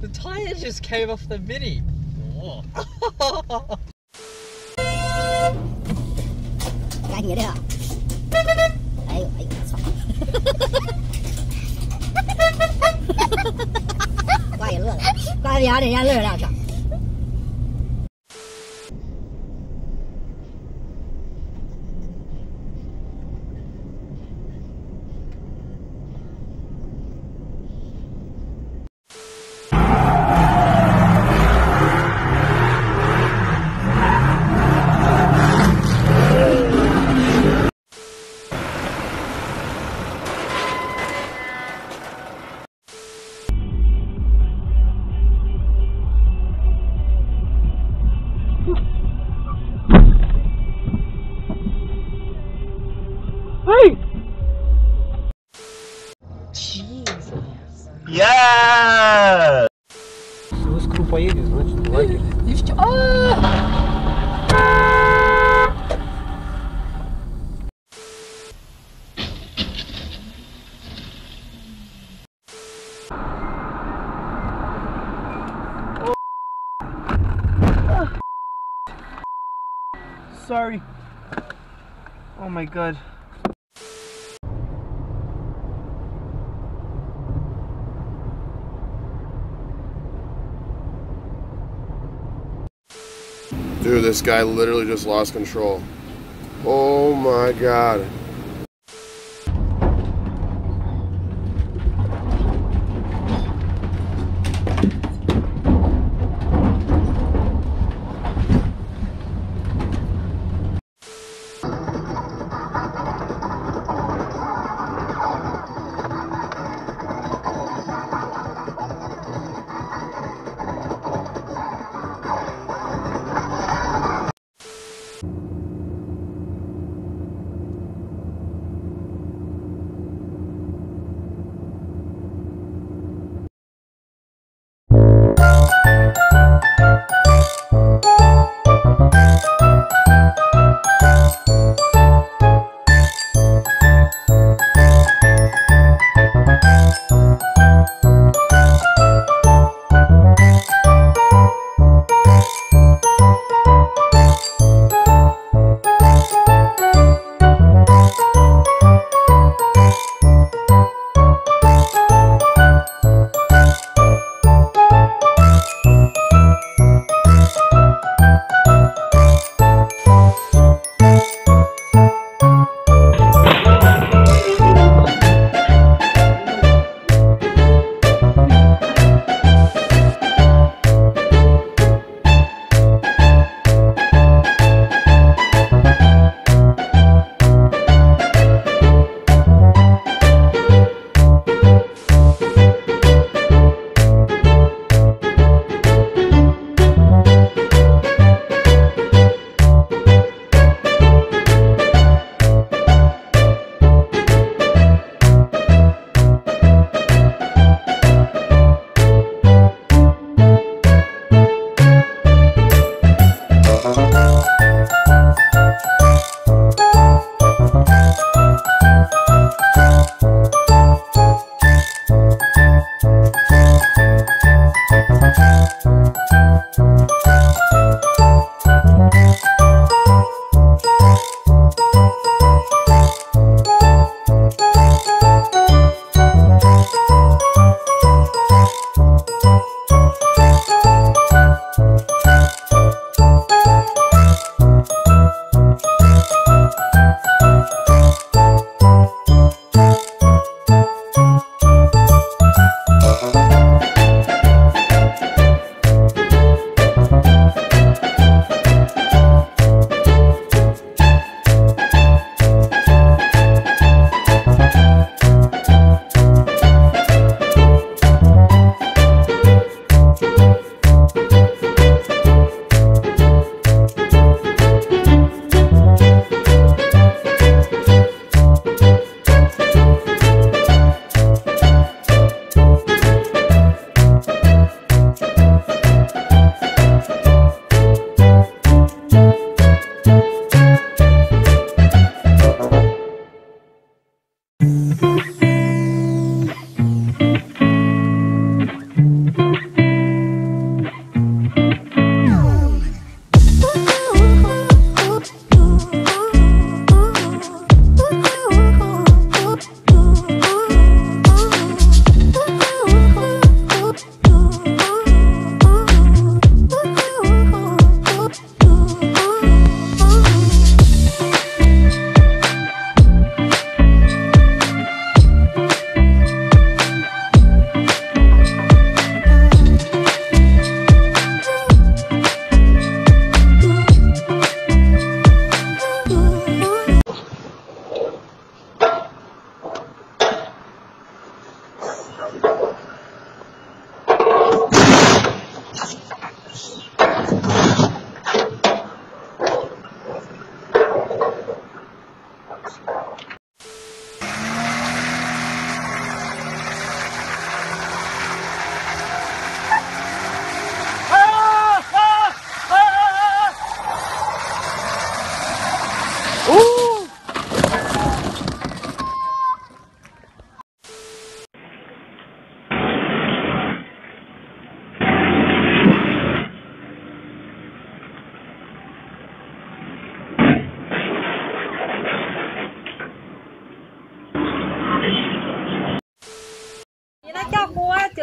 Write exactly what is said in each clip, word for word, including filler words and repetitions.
The tire just came off the Mini. Oh. Cái gì đấy à? Ấy, ấy, sao? Qua也乐了，qua牙人家乐两场。 Hey! Jesus! Yeah! Если вы скру поедете, значит лагерь. И в чё? Sorry. Oh my god. Dude, this guy literally just lost control. Oh my god.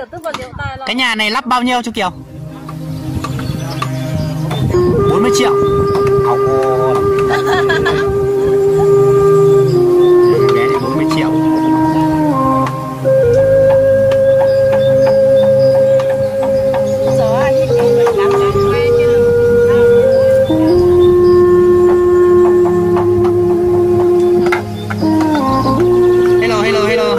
Cái nhà này lắp bao nhiêu chú Kiều? bốn mươi triệu. Ảo ồ. Bé này bốn mươi triệu. Hello, hello, hello.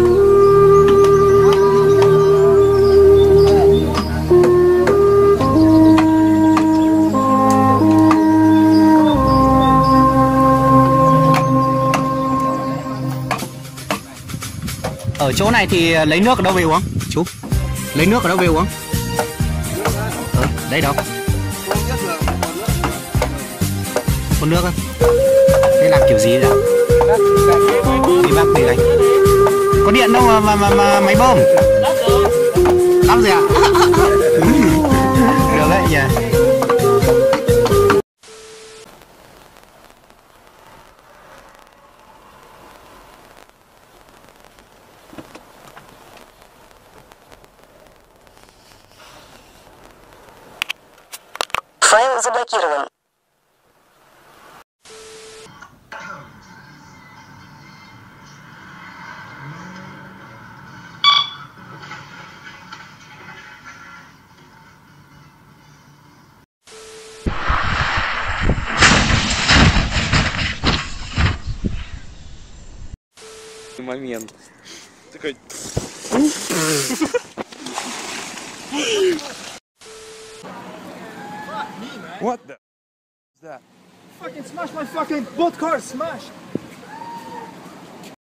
Ở chỗ này thì lấy nước ở đâu về uống? Chú, lấy nước ở đâu về uống? Ừ, đây đâu? Con nước á? Thế làm kiểu gì đấy? Đi bác đi anh. Có điện đâu mà, mà, mà, mà máy bơm? Lắm rồi ạ? Được đấy nhỉ? Файл заблокирован. Момент. Такой. What the? Is that? Fucking smash my fucking both cars, smash!